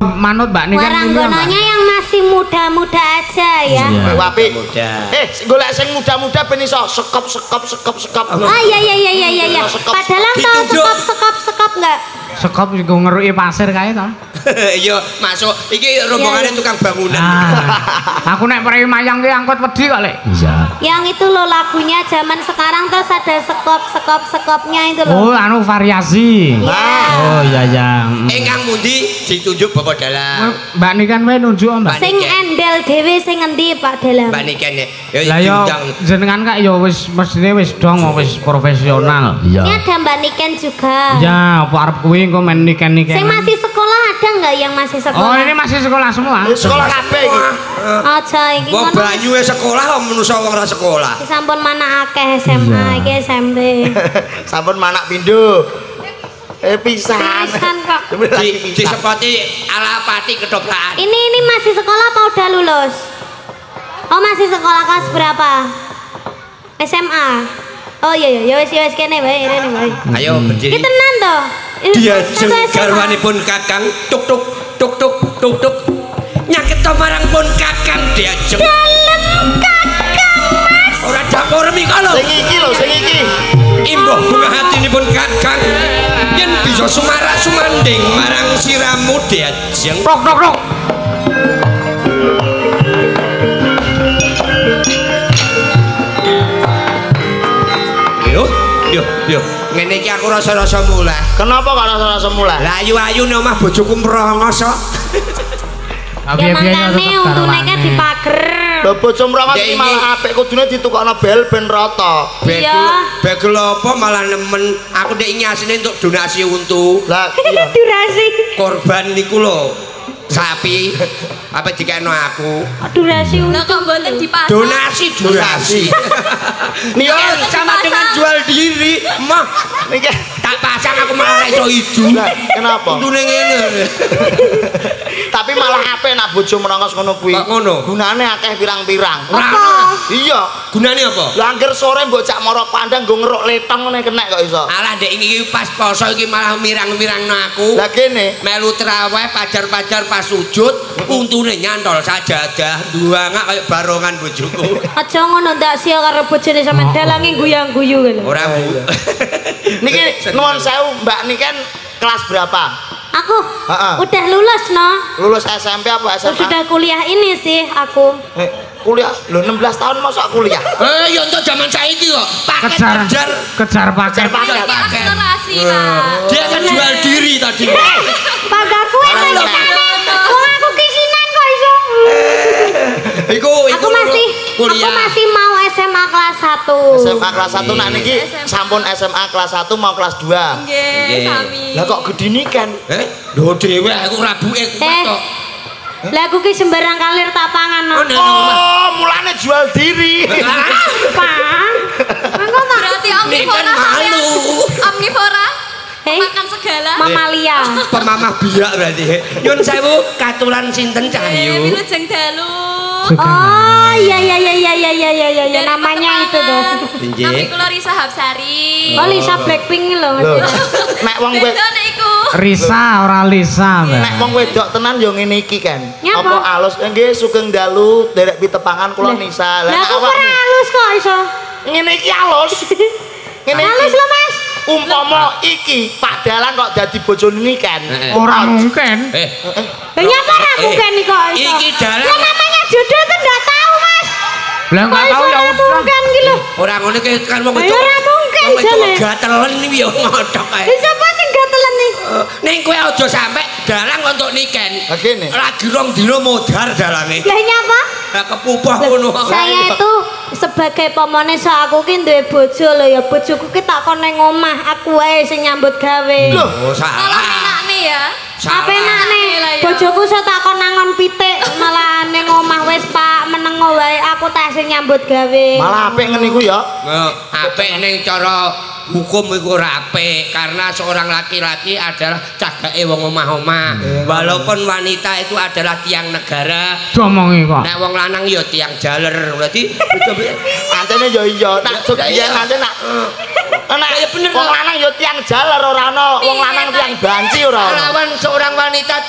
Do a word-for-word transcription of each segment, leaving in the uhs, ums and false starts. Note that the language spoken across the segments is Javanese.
manut Mbak Niken. Waranggonanya yang masih muda-muda aja ya. Wapi. Eh, golek sing muda-muda ben iso sekop sekop sekop sekop. Ah iya iya iya iya iya. Padahal tau sekop sekop sekop enggak? Sekop iku ngeruki pasir kae to. Iya, masuk. Iki rombongane tukang bangunan. Aku nek prei mayang ki angkut wedi kok, Lek. Iya. Yang itu lo lagunya zaman sekarang terus ada sekop sekop sekopnya itu Oh, loh. anu variasi. Oh iya iya. Ingkang mundi ditunjuk Bapak Dalang. Mbak Niken wae nunjuk Mbak. Sing endel dhewe sing endi Pak Dalang? Mbak Niken ya. Lah yo jenengan kak yo wis mestine wis dong wis profesional. Iya. Ini ada Mbak Niken juga. Ya, apa arep kuwi engko men Niken-niken. Sing masih sekolah ada enggak yang masih sekolah? Oh, ini masih sekolah semua. Sekolah kabeh iki. Aja iki ngono. Wong ngono. banyuwe sekolah kok menungso wong ora sekolah. Sampun mana akeh S M A iki S M P. Sampun manak pindho. Eh pisan. Pisan kok. Di disepoti ala pati ketoprak. Ini ini masih sekolah apa udah lulus? Oh, masih sekolah kelas berapa? S M A. Oh iya iya, ya wis ya wis kene bae, rene bae. Ayo berdiri. Ki tenan to. Dia jeng garwanipun Kakang tuk tuk tuk tuk tuk tuk. Nyaket marang pun Kakang dia jeng. Dalem Kakang Mas. Ora dapur mikala. Sing iki lho, sing iki. Imbuh bunga hatinipun Kakang. Yen bisa sumarak sumanding marang siramu dia jeng. Rok rok rok. Yo, yo, yo. Ngene iki aku rasa-rasa mulai. Kenapa kok rasa-rasa mulai? Lah ayu-ayu ning omah bojoku mrongos kok. Ya mangkane untune kan dipager. Lho bojo mrongos iki malah apik kudune ditukokno bel ben rata. Iya. Begel apa malah nemen aku ndek nyasine untuk donasi untu. Lah iya. Durasi. Korban niku lho. Sapi apa dikeno aku? Durasi Lah kok mboten dipasang? Donasi donasi. Niku sama dengan jual diri, mah. Niki Tak pasang aku malah iso idu. Lah kenapa? Untune ngene. Tapi malah apik nak bojo merongos ngono kuwi. Kok ngono? Gunane akeh pirang-pirang. Apa? Iya. Gunane apa? Lah angger sore mbok cak morok pandang nggo ngeruk letong ngene kenek kok iso. Alah ndek iki pas poso iki malah mirang-mirangno aku. Lah kene Melu traweh pajar-pajar pas sujud untune nyantol sajadah duangak kayak barongan bojoku. Aja ngono ndak sia karo bojone sampean dalange guyang-guyu lho. Ora Bu. niki nuwun sewu Mbak Niken kelas berapa? Aku Heeh. udah lulus no. Lulus S M P apa S M A? Sudah kuliah ini sih aku. Eh, kuliah lho enam belas tahun masa kuliah. Eh ya untuk zaman saiki kok paket Kejar kejar kejar paket. kejar paket. Akselerasi lah. Dia kan jual diri tadi. Pagar kuwi Alah. wong aku kisinan kok iso. Iku Aku iku masih kuliah. aku masih mau S M A kelas satu. S M A kelas satu nak niki sampun S M A kelas satu mau kelas dua. Nggih, sami. Lah kok gede niken? Eh, lho dhewe aku rabuke kuat Eh. kok. Lah aku ki sembarang kalir tak pangan no. Oh, nang omah. Oh, mulane jual diri. Pang. Mangko tak Berarti Ini kan omnivora sampean. malu. Omnivora. Hei. Makan segala. Mamalia. Pemamah biak berarti. Nyun sewu katulan sinten Eh, Cahyu. Wilujeng dalu. Oh iya iya iya iya iya iya iya iya Dari namanya itu tuh. Nggih. Nami kula Risa Hapsari. Oh Lisa Blackpink lho. Loh, nek wong wedok Beda nek iku. Risa ora Lisa, Mbak. nek wong wedok tenan yo ngene iki kan. Nyapa? Apa alus nggih sugeng dalu derek pitepangan kula Nisa. Lah Lah aku awak ora halus kok iso. ngene iki alus. Ngene Halus iki. lho Mas. Umpama iki Pak Dalang kok dadi bojone niken. Ora mungkin. Eh, Lah nyapa ra mungkin iki kok iso. Iki dalang. Lah namanya jodoh itu ndak tahu Mas. Lah enggak tahu ya udah. Mungkin iki lho. ora ngono ki kan wong Ayo, ora mungkin, wong wedok jane. gatelen iki yo ngodhok kae. Lah sapa sing gatelen nih? Ning kowe aja sampe dalang untuk niken. Lah kene. Lagi rong dino modar dalange. Lah nyapa? Lah kepupah ngono. Saya itu sebagai pemone so aku ki duwe bojo lho ya bojoku ki tak kon ning omah aku wae sing nyambut gawe. Loh, Oh, Malah salah. enakne ya. Apa enakne? Lah, ya. Bojoku so tak kon nangon pitik malah ning omah wis Pak menengo wae aku tak sing nyambut gawe. malah apik ngene iku ya. Nah, apik ning cara hukum iku ora apik karena seorang laki-laki adalah cagake wong omah-omah. Walaupun wanita itu adalah tiang negara, Domongi kok. nek wong lanang ya tiang jaler. Berarti Antene yo iya, nak jog iya nanti nak. Nak Ya bener, wong kok. lanang yo tiang jaler ora ana wong lanang tiang banci ora ana. lawan seorang wanita tiang negara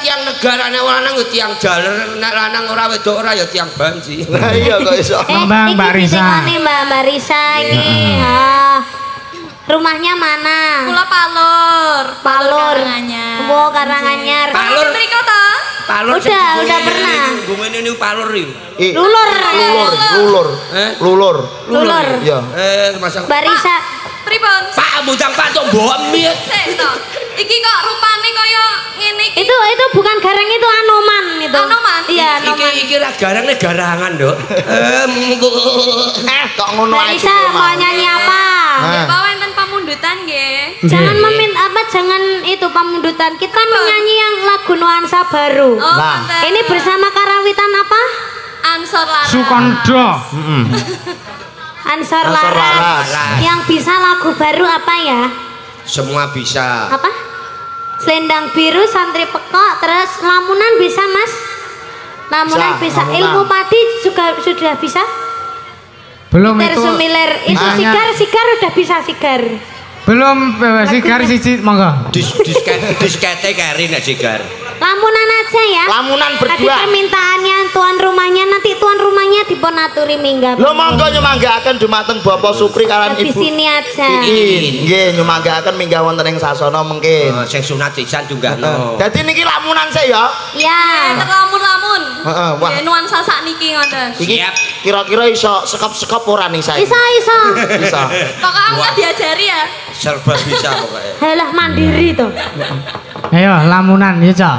negarane wong lanang yo tiang jaler, nek lanang ora wedok ora ya tiang banci. Lah iya kok iso. Eh, Mbak, iki Mbak Risa. ditekoni Mbak Mbak Risa ini. Ah. Rumahnya mana? Kula Palur. Palur. Karanganyar. Oh, Karanganyar. Palur. Mriko to? Palur Udah, udah pernah. Gumene niku palur iki. Eh, Lulur. Lulur, lulur. Eh? Lulur. Lulur. Iya. Eh, masa Mbak Risa. Pripun? Pak mudang Pak tok mbok miye. Sik to. Iki kok rupane kaya ngene iki. Itu itu bukan gareng itu Anoman itu. Anoman? Iya, Iki Anoman. iki ra garang nek garangan, Nduk. Eh, Eh, kok ngono Mbak ae. Risa mau nyanyi apa? Nah. Bawa enten pamundutan nggih. Jangan meminta apa, jangan itu pamundutan. Kita menyanyi yang lagu nuansa baru. Oh, Nah. mantap. Ini bersama karawitan apa? Ansor Laras. Sukondo. Heeh. Ansor Ansor Laras. Laras. Yang bisa lagu baru apa ya? Semua bisa. Apa? Selendang biru, santri pekok, terus lamunan bisa mas? Lamunan Bisa, bisa. lamunan. Ilmu padi juga sudah bisa? Belum Ter itu. sumiler itu Makanya- sigar sigar udah bisa sigar. Belum bebas sigar siji monggo. Dis disket diskete kari nek sigar. Lamunan aja ya. Lamunan Tadi berdua. permintaannya tuan rumahnya, nanti tuan rumahnya dipun aturi minggat. Lo monggo nyumanggaaken dumateng Bapak Supri kalian Di Ibu. sini aja. Iin, nggih nyumanggaaken minggah wonten ing sasana mengkin. Oh, sing sunat sisan junggahno. Dadi niki lamunan saya ya. Ya. Enten lamun-lamun. Heeh, wah. Nggih nuansa sakniki ngoten. Iki Siap. kira-kira iso sekop-sekop ora nih saya? Bisa bisa. Bisa. Pokoknya enggak diajari ya. Serba bisa pokoknya. Halah mandiri tuh. Ayo lamunan ya, Cak.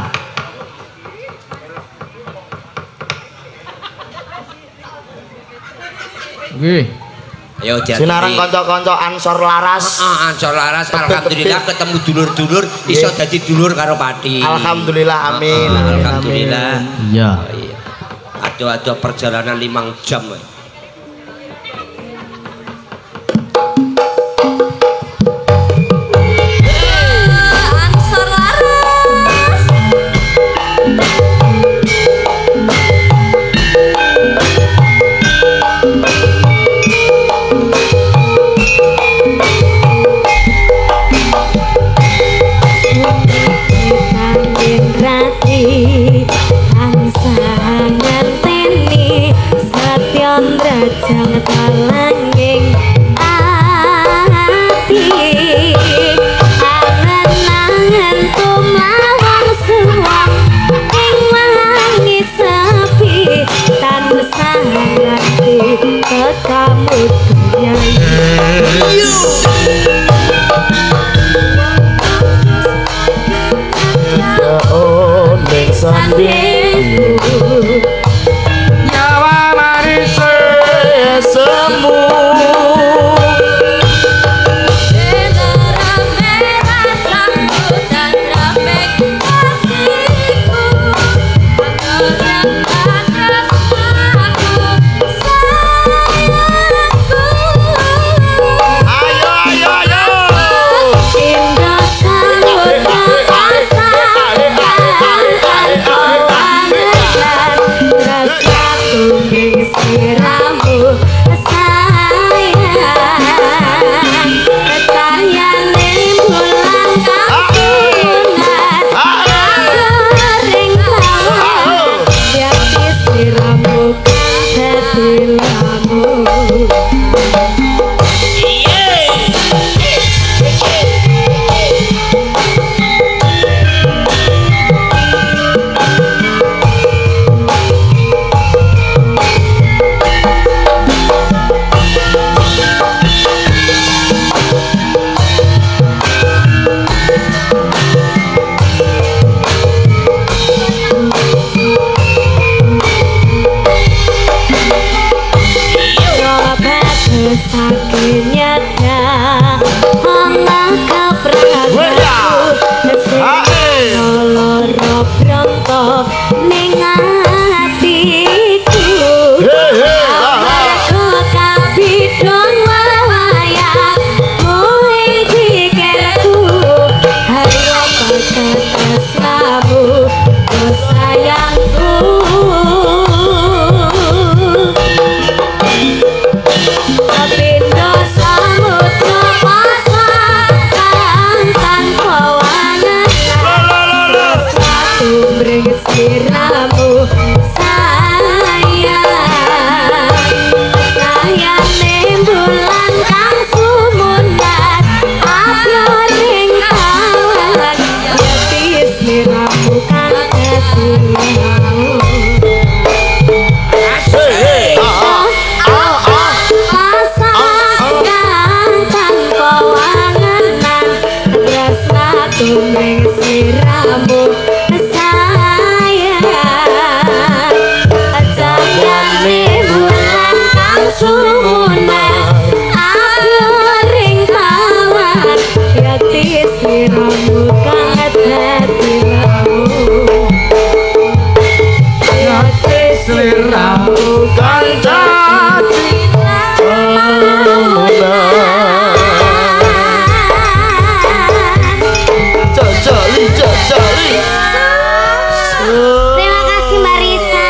Wih. Ayo jadi. Sinarang kanca-kanca Ansor Laras. Ah, Ansor Laras alhamdulillah ketemu dulur-dulur iso dadi dulur karo Pati. Alhamdulillah amin. Ah, amin, alhamdulillah. amin. Iya. Oh, iya. Ada-ada perjalanan limang jam. woy. Ansor Laras. Angin rati tansah ngenteni satyon drajang talanging ati angen-angen tumlawang suwang ing wangi sepi tansah ngerti kekamudayai. Ya ondeng sandingku Nyawa manis. semu. Beneran merah sambutan ramek hatiku. Mengoyak atas aku sayangku. Ayo ayo ayo. Indah sambut kekasihan kawanan rasa kumbing siramu sayang sayane bulan kasunan goreng tawa yati siramu dadi lamu. sliramu kang dadi Ati sliramu Kan dadi Jajali jajali. Terima kasih Mbak Risa.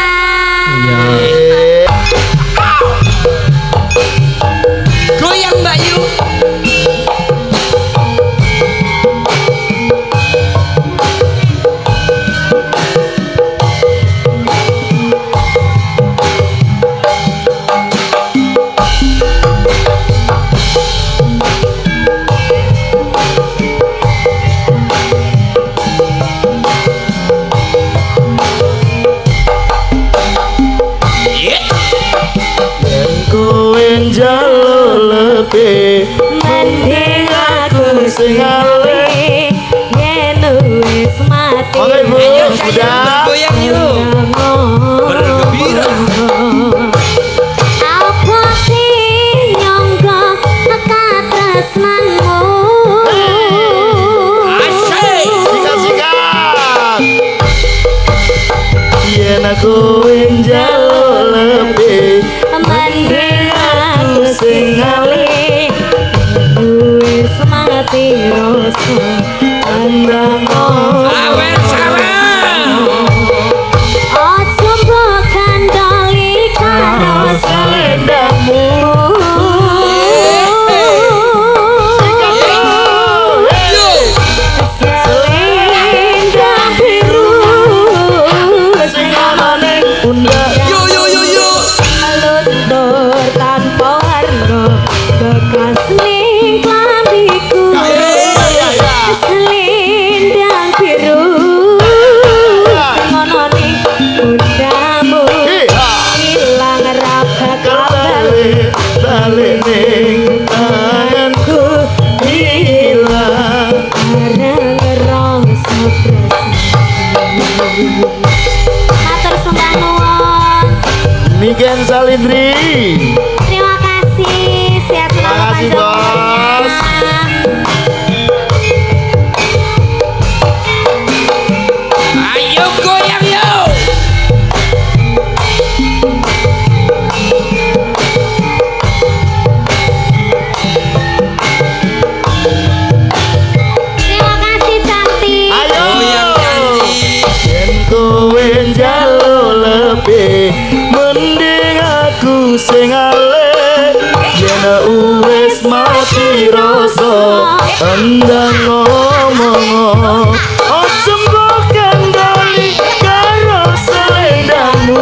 Goyang Mbak Yu. Lebih mending aku sing alih yen wis mati. Oke Bu, Ayo sudah. bergoyang yuk. Bergembira. Apa sih nyangka katresnanmu? Asyik. Sikat-sikat. Yen aku njalo lebih Mending aku sing alih wis mati rasa andangmu. Awer sawer. Ojo mbok kandhani karo selendangmu. Selendang biru sing ana ning pundak. Yo yo yo yo. Luntur tanpa warna bekas ning klambiku. Selendang biru sing ana ning pundakmu. Ilang ra bakal balik balik ning tanganku hilang. bareng rasa tresno. Matur sembah nuwun. Niken Salindri. Terima kasih. Sehat selalu Terima kasih, panjang Bos. umurnya. Ayo goyang yuk. Terima kasih cantik. Ayo. Goyang cantik. Yen kowe njalo lebih mending aku sing alih yen wis mati rasa endang ngomong ojo mbok kandhani karo selendangmu.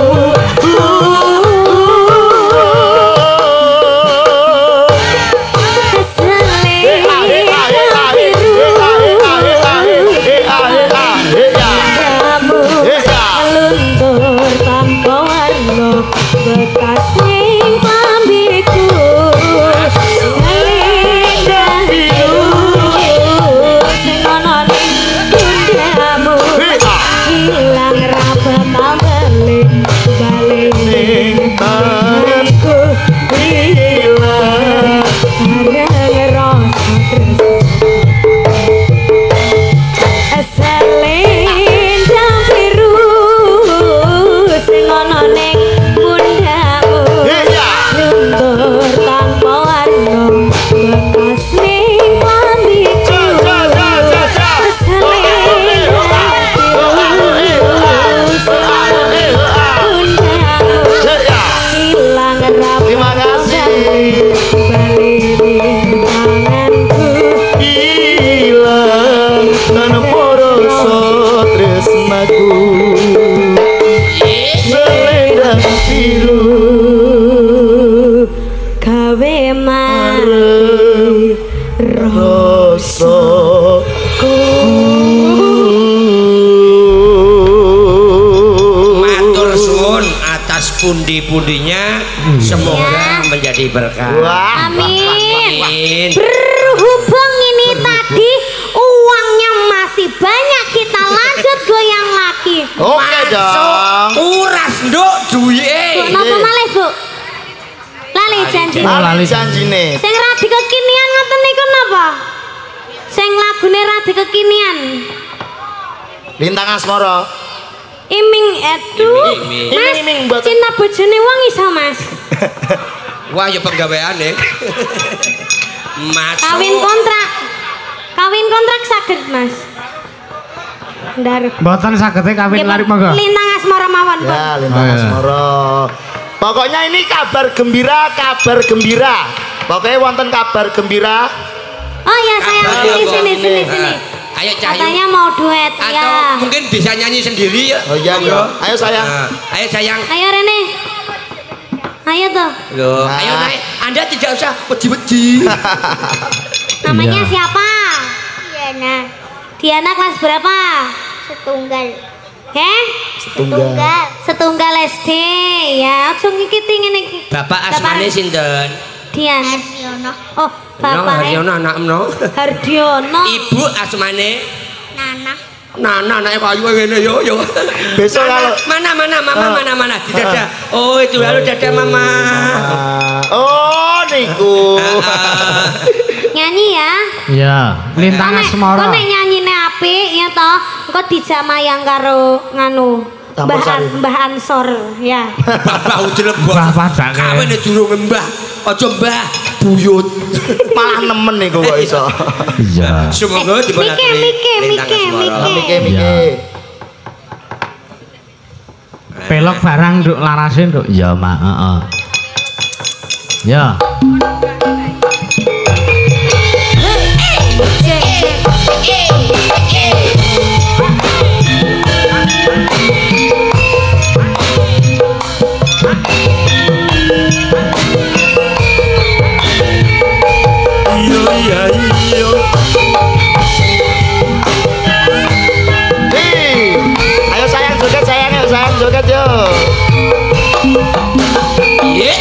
Luntur tanpa warna bekas ning klambiku. Selendang biru sing ana ning pundakmu. Hilang ra bakal balik balik ning tanganku. Hilang bareng rasa tresno. Selendang biru sing ana ning pundakmu. Luntur tanpa warna bekas ning klambiku. Selendang biru sing ana ning pundakmu. Hilang ra Terima kasih. balik ning tanganku. Hilang tanpa rasa tresnaku. Selendang biru Gawe mari rasa Matur suwun atas pundi-pundinya. Semoga menjadi berkah. Wah. Amin. Amin. Berhubung ini tadi uangnya masih banyak, kita lanjut goyang lagi. Oke dong. Uras nduk duwe. Bu, napa malih, Bu? Lali janji. Oh, lali. Janjine. Sing radi kekinian ngoten niku napa? Sing lagune lagu kekinian. Lintang Asmara. Iming aduh. Mas, Iming, iming, cinta bojone wong iso, Mas. Wah, ya penggaweane. Mas. Kawin kontrak. Kawin kontrak saged, Mas. Ndar. Mboten saged kawin lari monggo. Lintang Asmara mawon, Pak. Ya, Lintang Asmara. Pokoknya ini kabar gembira, kabar gembira. Pokoknya wonten kabar gembira. Oh ya, sayang sini sini sini sini. Ayo Cahyu. Katanya mau duet Atau ya. mungkin bisa nyanyi sendiri ya. Oh iya, iya. Ayo sayang. Nah, ayo sayang. Ayo Rene. Ayo tuh. Loh, Nah. ayo naik. Anda tidak usah wedi-wedi. Namanya Iya. siapa? Diana. Diana kelas berapa? Setunggal. Heh? Setunggal. Setunggal S D. Ya, aja ngikiti ngene iki. Bapak asmane sinten? Dian. Oh, No, bapak Haryono anakno. Hardiono. Ibu asmane Nana. Nana anake kayu ngene yo yo. Besok kalau Mana mana mama mana mana di dada. Oh, itu halo dada mama. Ah, oh niku. Nyanyi ya. Iya, Lintang Kok nek- Asmara. Kok nek nyanyine apik ya toh, engko dijamayang karo nganu. Campur Mbah sari. An- Mbah Ansor ya. Mbah ujeleb. Mbah padake. Kawin durung mbah. Aja mbah buyut. Malah nemen niku kok iso. Iya. Semoga Eh, dipun Mike, Mike, Mike, Mike. Mike mike. Pelok barang nduk larase nduk. Ya, Mak, heeh. Ya. Iyo iya iyo. Nih, ayo sayang joget sayang ayo sayang joget yo. Ye.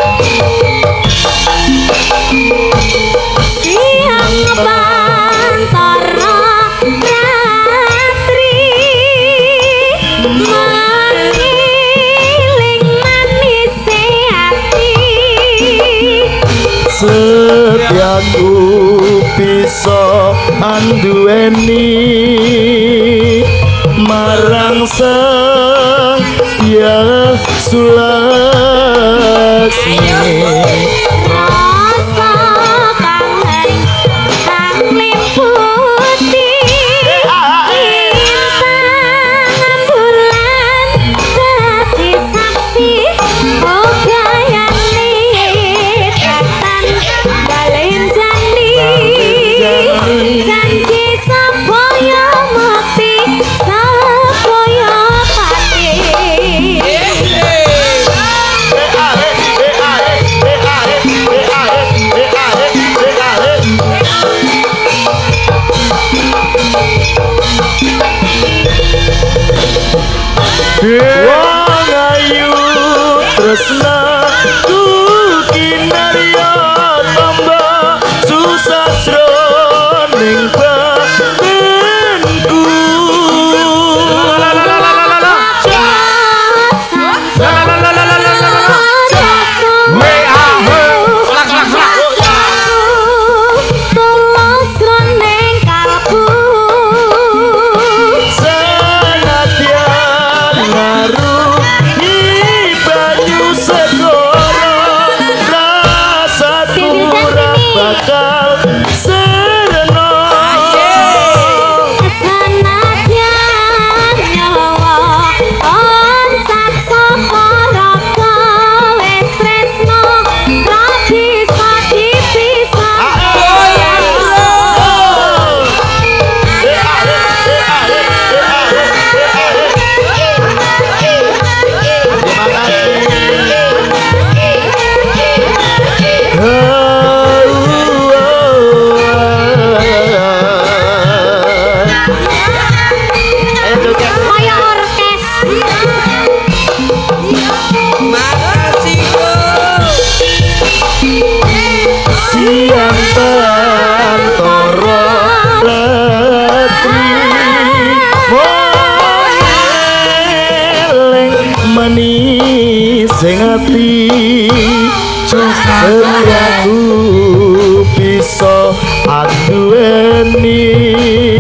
Siang bantara ratri mengiling manis hati. Setiaku bisa anduweni marang sang ya Sulasmi. Rasa kangen kang liputi bintang bulan dadi saksi ogayane tetan balen jani janji sapaya mati sapaya pati. Wong ayu tresnaku kinarya tamba susah jroning batinku. Senadyan ngaruhi banyu segoro, rasaku ora bakal sereno. Makasih. Siang bantara ratri eling manis sing ati setiaku bisa anduweni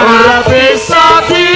ora bisa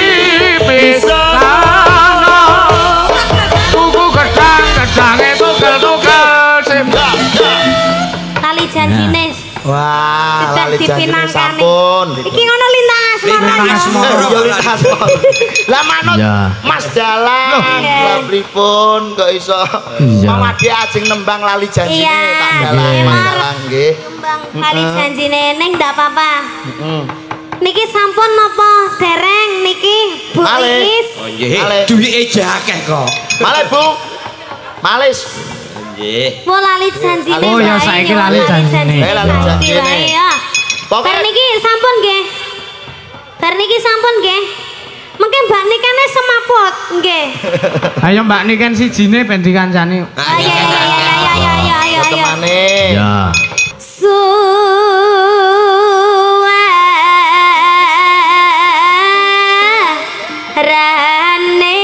dipisahno tuku gedang gedange tugel-tugel sembah Lali janjine. Wah, lali janjine sampun. Iki ngono lintas Lintas Moro. Yo lintas. Lah manut Mas Dalang. Lah pripun kok iso mawadi ajeng nembang lali janjine Pak Dalang, Mas Dalang nggih. Nembang lali janjine ning ndak apa-apa. Niki sampun napa dereng niki Bu Iis? Oh nggih. Duwike akeh kok. Malih Bu. Malis. Nggih. Mau lali janjine. Oh ya saiki lali janjine. Eh lali janjine. Ya. Bar niki sampun nggih. Bar niki sampun nggih. Mungkin Mbak Nikane semaput nggih. Ayo Mbak Niken sijine ben dikancani. Ayo ayo ayo ayo ayo ayo ayo. Temane. Ya. Suarane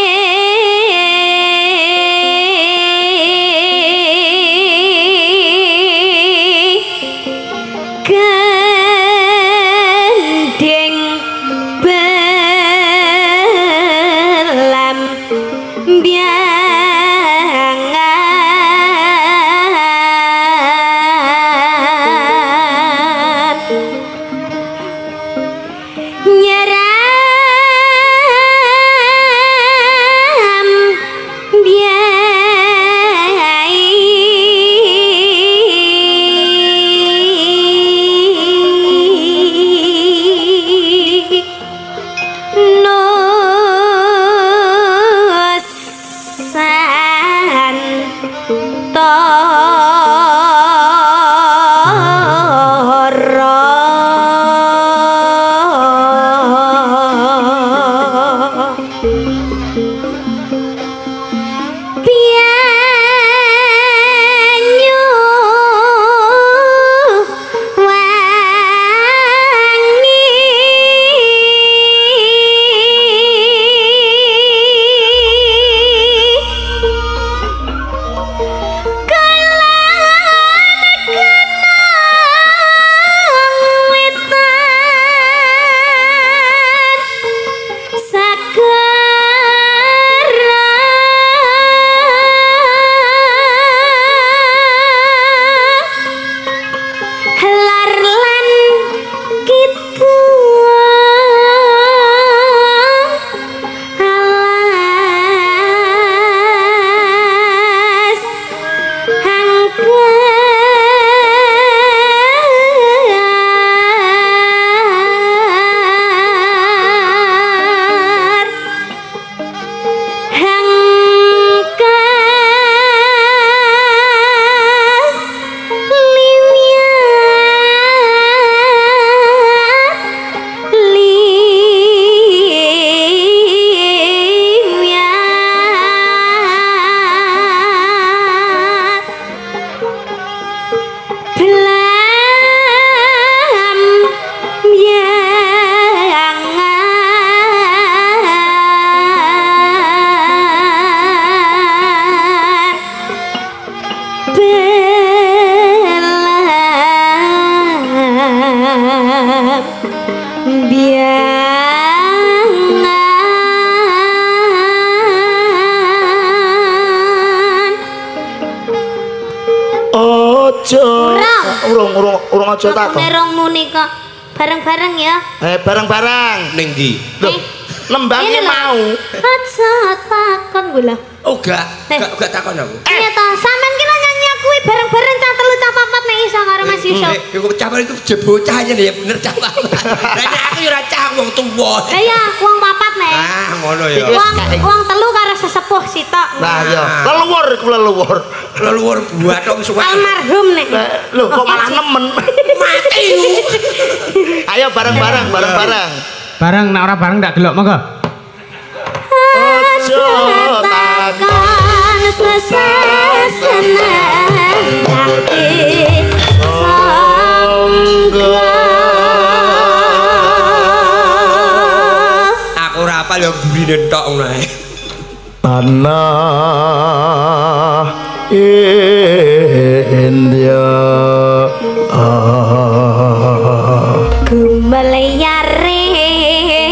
gendeng belam biangan nyeram biai nusan toro pianyu wangi kalan kenang wetan sakara lar lan kitu alas hangkar hangkar limiat belam biangan belam biangan Ojo. Urung. Urung urung urung aja takon. Nerong muni kok bareng-bareng ya. Eh bareng-bareng. Ning ndi? Loh, Eh, nembangnya ini lho. mau. Aja takon gue lah. Oh gak, Eh. gak gak takon aku. Iya toh, sampean ki nyanyi kuwi bareng-bareng cah telu cah papat nek iso karo Mas Yusuf. Eh, iku campur itu je bocah aja ya bener cah. Lah nek aku yo ora cah wong tuwa. Lah ya, wong papat nek. Ah, ngono ya. Wis Wong kae. wong telu karo sesepuh sitok. Nah, ya. Leluhur iku leluhur. Leluhur buathong suwe. Almarhum nek. Lah, Loh, kok malah nemen. Mati. Ayo bareng-bareng, bareng-bareng. Bareng nek ora bareng ndak delok monggo. Ojo takon Takkan sesenang hati sangga. Aku ora apal yo burine tok ngono ae. Tanah India Gumelayare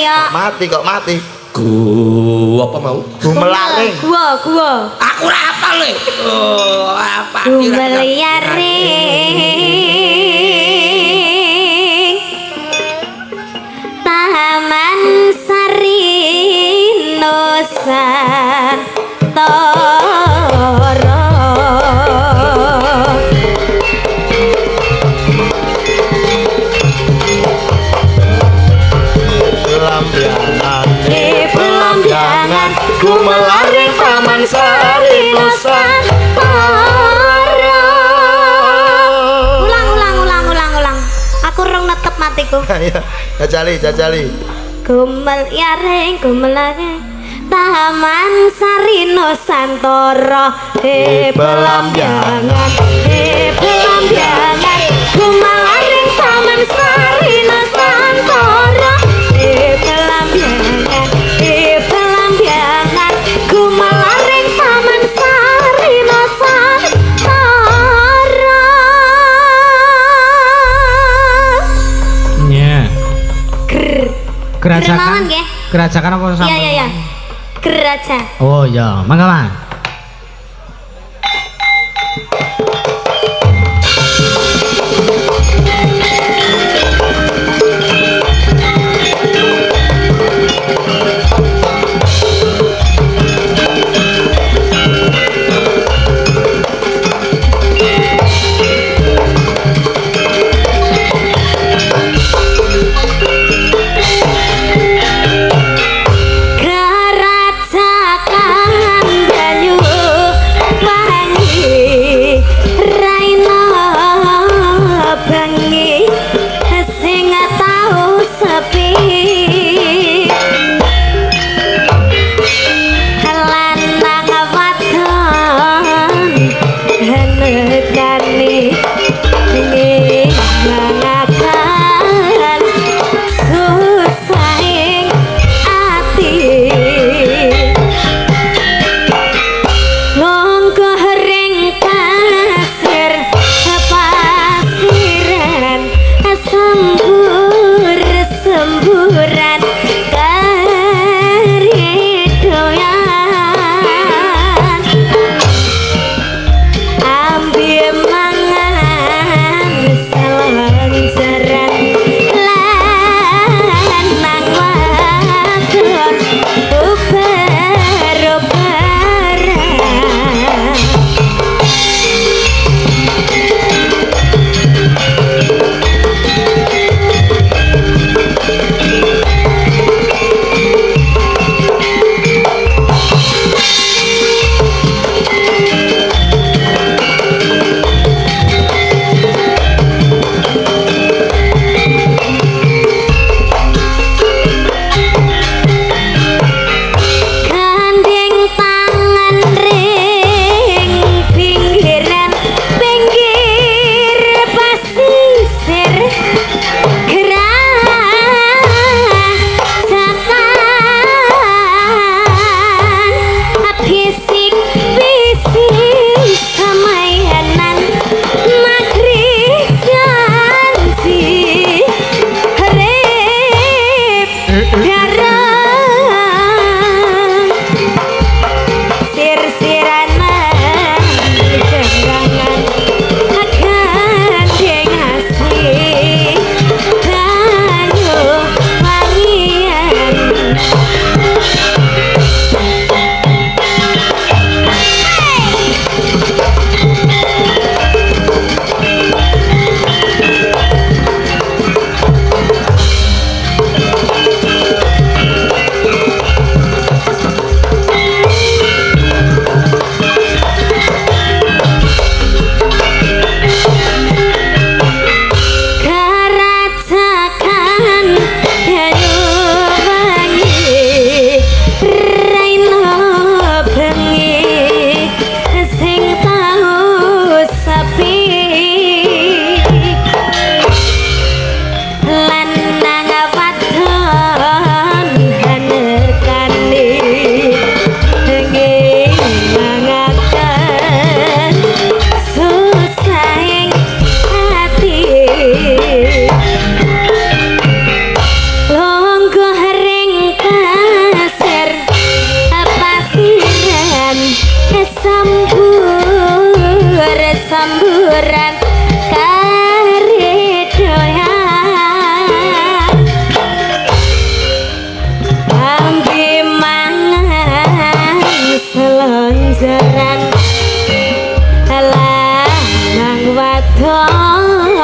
ya. Mati kok mati. Gua apa mau? Gumelaring. Gua, gua. Aku ora hafal le. Oh, apa Gumelaring. Taman Sari Nusantara. Pelambiangan gumelaring Taman Sari Nusantara. Ulang ulang ulang ulang ulang. Aku rong netep matiku. Ayo, jajali jajali. Gumelaring gumelaring Taman Sari Nusantara. He pelambiangan, he pelambiangan gumelaring Taman Sari Nusantara. He pelambiangan, he pelambiangan gumelaring Taman Sari Nusantara. Nya. Grr. Kerajakan. Keren nggih? Kerajakan apa sampean? Iya iya iya. Geraja. Oh iya, mangga Mas. Ambil mangan lemburan kari doyan ambi mangan selonjoran alah nang wadon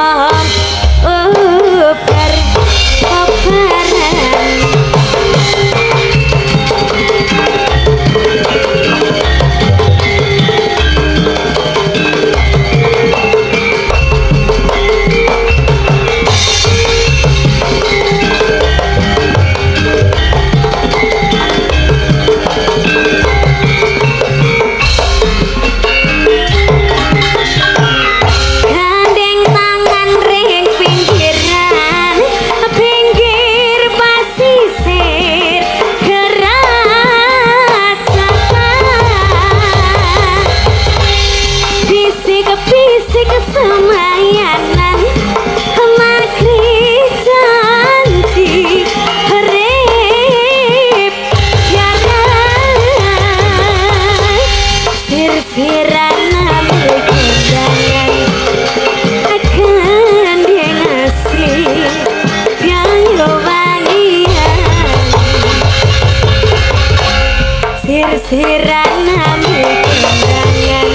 uber operan semayanan magri janji rip yaran sir-siran ambil kondangan akan yang asli yang wangian sir-siran ambil kondangan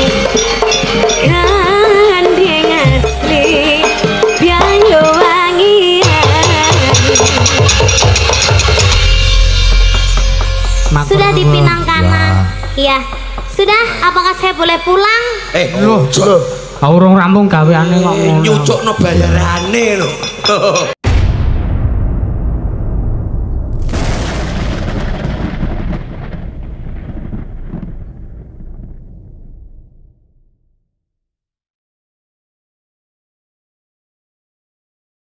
gandeng asli biayo wangian. Sudah dipinang kanan. Iya. Sudah, apakah saya boleh pulang? Eh, loh, urung rampung gaweane kok ngono. Nyucukno bayarane lho.